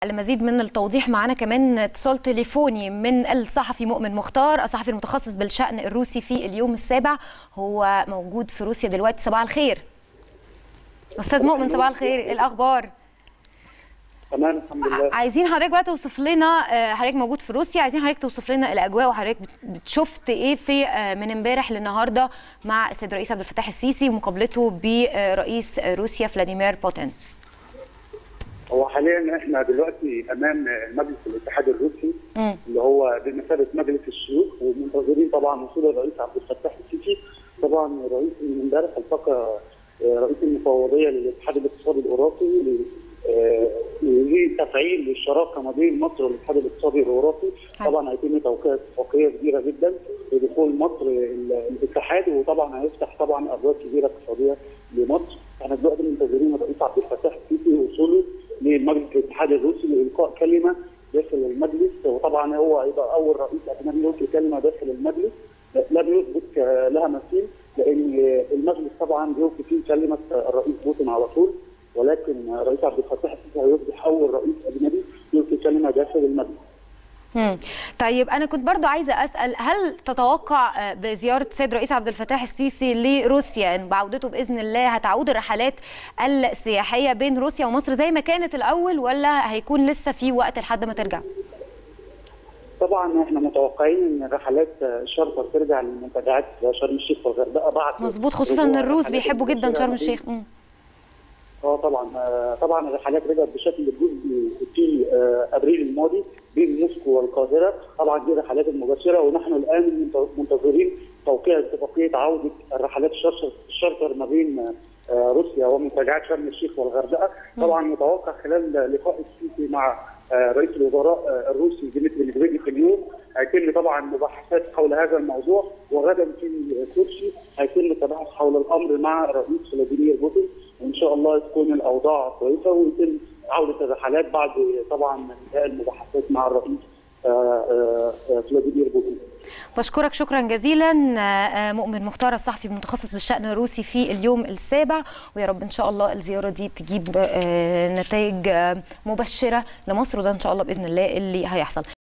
لمزيد من التوضيح معنا كمان اتصال تليفوني من الصحفي مؤمن مختار، الصحفي المتخصص بالشأن الروسي في اليوم السابع. هو موجود في روسيا دلوقتي. صباح الخير أستاذ مؤمن. صباح الخير، إيه الأخبار؟ تمام الحمد لله. عايزين حضرتك بقى توصف لنا، حضرتك موجود في روسيا، عايزين حضرتك توصف لنا الأجواء، وحضرتك شفت إيه في من امبارح للنهارده مع السيد الرئيس عبد الفتاح السيسي ومقابلته برئيس روسيا فلاديمير بوتين. هو حاليا احنا دلوقتي امام مجلس الاتحاد الروسي اللي هو بمثابه مجلس الشيوخ، ومنتظرين طبعا وصول الرئيس عبد الفتاح السيسي. طبعا الرئيس من امبارح التقى رئيس المفوضيه للاتحاد الاقتصادي الاوروبي لتفعيل الشراكه ما بين مصر والاتحاد الاقتصادي الاوروبي. طبعا هيتم توقيع اتفاقيه كبيره جدا لدخول مصر الاتحاد، وطبعا هيفتح طبعا ابواب كبيره اقتصاديه لمصر. احنا دلوقتي منتظرين الرئيس عبد الفتاح السيسي وصوله لمجلس الاتحاد الروسي لإلقاء كلمه داخل المجلس، وطبعا هو هيبقى اول رئيس اجنبي يلقي كلمه داخل المجلس لا بيثبت لها مثيل، لان المجلس طبعا بيلقي فيه كلمه الرئيس بوتين على طول، ولكن الرئيس عبد الفتاح السيسي هيصبح اول رئيس اجنبي يلقي كلمه داخل المجلس. طيب انا كنت برضو عايزه اسال، هل تتوقع بزياره السيد الرئيس عبد الفتاح السيسي لروسيا ان بعودته باذن الله هتعود الرحلات السياحيه بين روسيا ومصر زي ما كانت الاول، ولا هيكون لسه في وقت لحد ما ترجع؟ طبعا احنا متوقعين ان رحلات الشارتر ترجع للمنتجعات شرم الشيخ والغردقه بعد مظبوط، خصوصا ان الروس بيحبوا جدا شرم الشيخ. طبعا الرحلات رجعت بشكل جزئي في ابريل الماضي بين موسكو والقاهره. طبعا دي الرحلات المباشره، ونحن الان منتظرين توقيع اتفاقيه عوده الرحلات الشارتر ما بين روسيا ومنتجعات شرم الشيخ والغردقه. طبعا متوقع خلال لقاء السيسي مع رئيس الوزراء الروسي ديمتري ميدفيديف اليوم هيتم طبعا مباحثات حول هذا الموضوع، وغدا في سوتشي هيتم التباحث حول الامر مع الرئيس فلاديمير بوتين، وان شاء الله تكون الاوضاع كويسه ويتم عوده الرحلات بعد طبعا انتهاء المباحثات مع الرئيس فلاديمير بوتين. بشكرك شكرا جزيلا مؤمن مختار، الصحفي المتخصص بالشأن الروسي في اليوم السابع، ويا رب ان شاء الله الزياره دي تجيب نتائج مبشره لمصر، وده ان شاء الله باذن الله اللي هيحصل.